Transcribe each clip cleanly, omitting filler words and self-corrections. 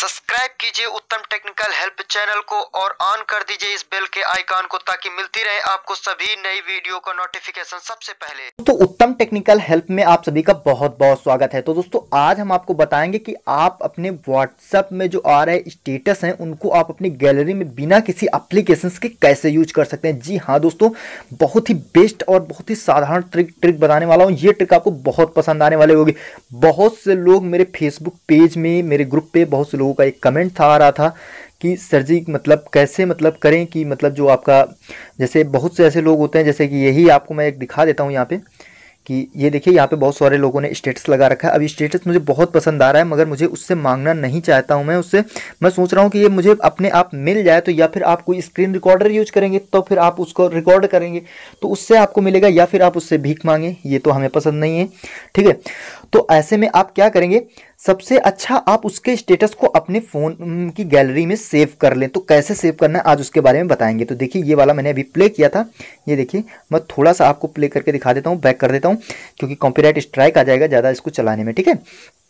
Subscribe कीजिए उत्तम technical help channel को और ऑन कर दीजिए इस बेल के आइकॉन को ताकि मिलती रहे आपको सभी नई वीडियो का नोटिफिकेशन सबसे पहले। तो उत्तम टेक्निकल हेल्प में आप सभी का बहुत बहुत स्वागत है। तो दोस्तों आज हम आपको बताएंगे कि आप अपने व्हाट्सएप में जो आ रहे स्टेटस हैं उनको आप अपनी गैलरी में बिना किसी एप्लीकेशंस के कैसे यूज कर सकते हैं। जी हाँ दोस्तों, बहुत ही बेस्ट और बहुत ही साधारण ट्रिक बताने वाला हूँ। ये ट्रिक आपको बहुत पसंद आने वाली होगी। बहुत से लोग मेरे फेसबुक पेज में, मेरे ग्रुप पे बहुत से लोगों का एक कमेंट था आ रहा था कि सर जी मतलब कैसे मतलब करें कि मतलब जो आपका जैसे बहुत से ऐसे लोग होते हैं, जैसे कि यही आपको मैं एक दिखा देता हूँ यहाँ पे कि ये देखिए यहाँ पे बहुत सारे लोगों ने स्टेटस लगा रखा है। अभी स्टेटस मुझे बहुत पसंद आ रहा है मगर मुझे उससे मांगना नहीं चाहता हूँ। मैं उससे मैं सोच रहा हूँ कि ये मुझे अपने आप मिल जाए, तो या फिर आप कोई स्क्रीन रिकॉर्डर यूज करेंगे तो फिर आप उसको रिकॉर्ड करेंगे तो उससे आपको मिलेगा, या फिर आप उससे भीख मांगे, ये तो हमें पसंद नहीं है। ठीक है, तो ऐसे में आप क्या करेंगे, सबसे अच्छा आप उसके स्टेटस को अपने फ़ोन की गैलरी में सेव कर लें। तो कैसे सेव करना है आज उसके बारे में बताएंगे। तो देखिए ये वाला मैंने अभी प्ले किया था, ये देखिए मैं थोड़ा सा आपको प्ले करके दिखा देता हूँ, बैक कर देता हूँ क्योंकि कॉपीराइट स्ट्राइक आ जाएगा ज़्यादा इसको चलाने में। ठीक है,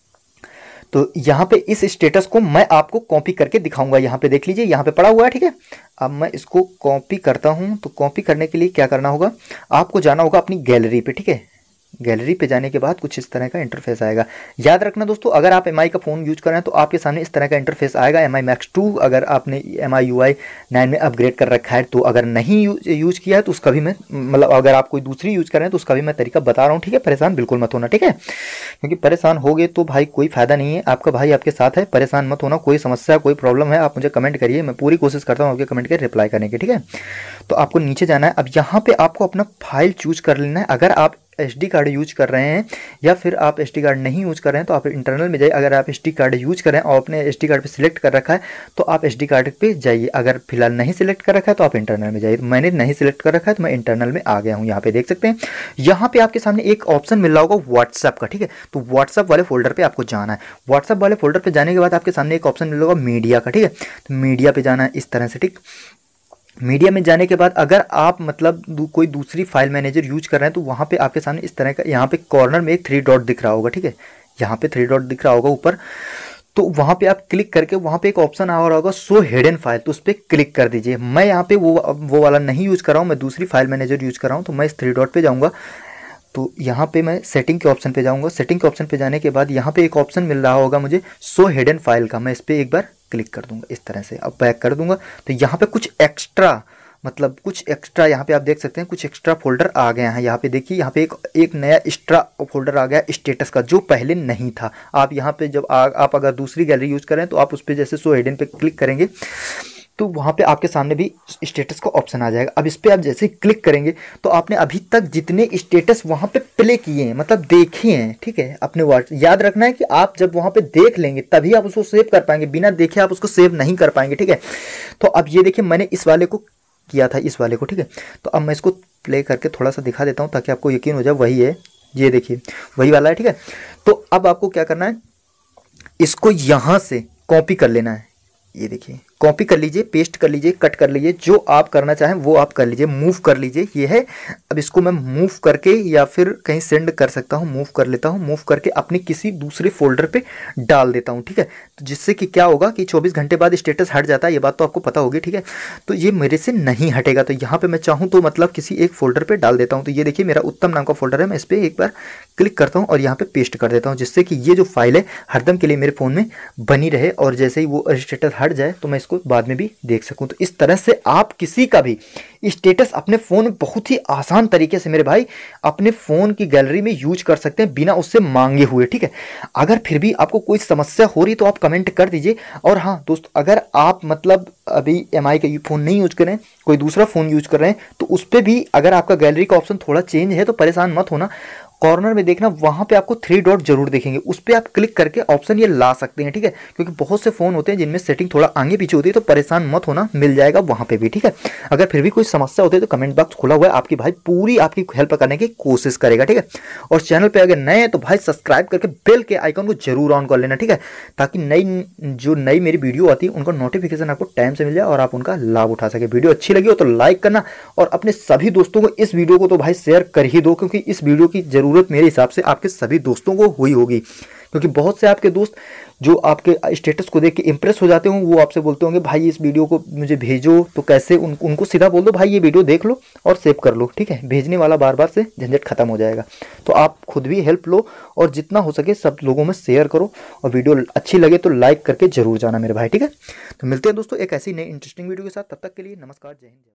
तो यहाँ पे इस स्टेटस को मैं आपको कॉपी करके दिखाऊंगा। यहाँ पे देख लीजिए, यहाँ पे पड़ा हुआ है। ठीक है, अब मैं इसको कॉपी करता हूँ। तो कॉपी करने के लिए क्या करना होगा, आपको जाना होगा अपनी गैलरी पे। ठीक है, गैलरी पे जाने के बाद कुछ इस तरह का इंटरफेस आएगा। याद रखना दोस्तों, अगर आप MI का फ़ोन यूज कर रहे हैं तो आपके सामने इस तरह का इंटरफेस आएगा। MI Max 2 अगर आपने MI UI 9 में अपग्रेड कर रखा है तो, अगर नहीं यूज किया है तो उसका भी मैं मतलब अगर आप कोई दूसरी यूज कर रहे हैं तो उसका भी मैं तरीका बता रहा हूँ। ठीक है, परेशान बिल्कुल मत होना। ठीक है, क्योंकि परेशान हो गए तो भाई कोई फ़ायदा नहीं है। आपका भाई आपके साथ है, परेशान मत होना। कोई समस्या कोई प्रॉब्लम है आप मुझे कमेंट करिए, मैं पूरी कोशिश करता हूँ आपके कमेंट के रिप्लाई करने की। ठीक है, तो आपको नीचे जाना है। अब यहाँ पे आपको अपना फाइल चूज कर लेना है। अगर आप SD कार्ड यूज कर रहे हैं या फिर आप SD कार्ड नहीं यूज कर रहे हैं तो आप इंटरनल में जाइए। अगर आप SD कार्ड यूज कर रहे हैं और अपने SD कार्ड पे सिलेक्ट कर रखा है तो आप SD कार्ड पे जाइए। अगर फिलहाल नहीं सिलेक्ट कर रखा है तो आप इंटरनल में जाइए। मैंने नहीं सिलेक्ट कर रखा है तो मैं इंटरनल में आ गया हूँ। यहाँ पे देख सकते हैं, यहाँ पे आपके सामने एक ऑप्शन मिल रहा होगा व्हाट्सएप का। ठीक है, तो व्हाट्सएप वाले फोल्डर पर आपको जाना है। व्हाट्सएप वाले फोल्डर पर जाने के बाद आपके सामने एक ऑप्शन मिल रहा होगा मीडिया का। ठीक है, तो मीडिया पे जाना है इस तरह से। ठीक, मीडिया में जाने के बाद अगर आप मतलब कोई दूसरी फाइल मैनेजर यूज कर रहे हैं तो वहाँ पे आपके सामने इस तरह का यहाँ पे कॉर्नर में एक 3 डॉट दिख रहा होगा। ठीक है, यहाँ पे 3 डॉट दिख रहा होगा ऊपर, तो वहाँ पे आप क्लिक करके वहाँ पे एक ऑप्शन आ रहा होगा शो हिडन फाइल, तो उस पर क्लिक कर दीजिए। मैं यहाँ पे वो वाला नहीं यूज़ कर रहा हूँ, मैं दूसरी फाइल मैनेजर यूज़ कर रहा हूँ। तो मैं इस 3 डॉट पे जाऊँगा, तो यहाँ पे मैं सेटिंग के ऑप्शन पे जाऊँगा। सेटिंग के ऑप्शन पे जाने के बाद यहाँ पे एक ऑप्शन मिल रहा होगा मुझे शो हिडन फाइल का, मैं इस पर एक बार क्लिक कर दूँगा इस तरह से। अब बैक कर दूँगा तो यहाँ पे कुछ एक्स्ट्रा यहाँ पे आप देख सकते हैं कुछ एक्स्ट्रा फोल्डर आ गए हैं। यहाँ पे देखिए, यहाँ पे एक नया एक्स्ट्रा फोल्डर आ गया स्टेटस का जो पहले नहीं था। आप यहाँ पे जब आप अगर दूसरी गैलरी यूज़ करें तो आप उस पर जैसे शो हिडन पे क्लिक करेंगे तो वहाँ पे आपके सामने भी स्टेटस का ऑप्शन आ जाएगा। अब इस पर आप जैसे क्लिक करेंगे तो आपने अभी तक जितने स्टेटस वहाँ पे प्ले किए हैं मतलब देखे हैं, ठीक है, अपने वर्ड याद रखना है कि आप जब वहाँ पे देख लेंगे तभी आप उसको सेव कर पाएंगे, बिना देखे आप उसको सेव नहीं कर पाएंगे। ठीक है, तो अब ये देखिए मैंने इस वाले को किया था, इस वाले को। ठीक है, तो अब मैं इसको प्ले करके थोड़ा सा दिखा देता हूँ ताकि आपको यकीन हो जाए वही है। ये देखिए वही वाला है। ठीक है, तो अब आपको क्या करना है, इसको यहाँ से कॉपी कर लेना है। ये देखिए कॉपी कर लीजिए, पेस्ट कर लीजिए, कट कर लीजिए, जो आप करना चाहें वो आप कर लीजिए, मूव कर लीजिए। ये है, अब इसको मैं मूव करके या फिर कहीं सेंड कर सकता हूँ। मूव कर लेता हूँ, मूव करके अपने किसी दूसरे फोल्डर पे डाल देता हूँ। ठीक है, तो जिससे कि क्या होगा कि 24 घंटे बाद स्टेटस हट जाता है, ये बात तो आपको पता होगी। ठीक है, तो ये मेरे से नहीं हटेगा। तो यहाँ पर मैं चाहूँ तो मतलब किसी एक फोल्डर पर डाल देता हूँ। तो ये देखिए मेरा उत्तम नाम का फोल्डर है, मैं इस पर एक बार क्लिक करता हूँ और यहाँ पे पेस्ट कर देता हूँ, जिससे कि ये जो फाइल है हरदम के लिए मेरे फ़ोन में बनी रहे और जैसे ही वो स्टेटस हट जाए तो मैं इसको बाद में भी देख सकूं। तो इस तरह से आप किसी का भी स्टेटस अपने फ़ोन में बहुत ही आसान तरीके से मेरे भाई अपने फ़ोन की गैलरी में यूज कर सकते हैं बिना उससे मांगे हुए। ठीक है, अगर फिर भी आपको कोई समस्या हो रही तो आप कमेंट कर दीजिए। और हाँ दोस्त, अगर आप मतलब अभी MI का फ़ोन नहीं यूज करें, कोई दूसरा फ़ोन यूज कर रहे हैं तो उस पर भी अगर आपका गैलरी का ऑप्शन थोड़ा चेंज है तो परेशान मत होना। कॉर्नर में देखना, वहाँ पे आपको 3 डॉट जरूर दिखेंगे, उस पर आप क्लिक करके ऑप्शन ये ला सकते हैं। ठीक है, क्योंकि बहुत से फ़ोन होते हैं जिनमें सेटिंग थोड़ा आगे पीछे होती है, तो परेशान मत होना, मिल जाएगा वहाँ पे भी। ठीक है, अगर फिर भी कोई समस्या होती है तो कमेंट बॉक्स खुला हुआ है, आपकी भाई पूरी आपकी हेल्प करने की कोशिश करेगा। ठीक है, और चैनल पर अगर नए हैं तो भाई सब्सक्राइब करके बेल के आइकन को जरूर ऑन कर लेना। ठीक है, ताकि नई मेरी वीडियो आती है उनका नोटिफिकेशन आपको टाइम से मिल जाए और आप उनका लाभ उठा सके। वीडियो अच्छी लगी हो तो लाइक करना और अपने सभी दोस्तों को इस वीडियो को तो भाई शेयर कर ही दो, क्योंकि इस वीडियो की जरूरत ज़रूरत मेरे हिसाब से आपके सभी दोस्तों को हुई होगी, क्योंकि बहुत से आपके दोस्त जो आपके स्टेटस को देख के इम्प्रेस हो जाते हों, वो आपसे बोलते होंगे भाई इस वीडियो को मुझे भेजो। तो कैसे उनको सीधा बोल दो भाई ये वीडियो देख लो और सेव कर लो, ठीक है, भेजने वाला बार बार से झंझट खत्म हो जाएगा। तो आप खुद भी हेल्प लो और जितना हो सके सब लोगों में शेयर करो, और वीडियो अच्छी लगे तो लाइक करके जरूर जाना मेरे भाई, ठीक है। तो मिलते हैं दोस्तों एक ऐसी नई इंटरेस्टिंग वीडियो के साथ, तब तक के लिए नमस्कार, जय हिंद।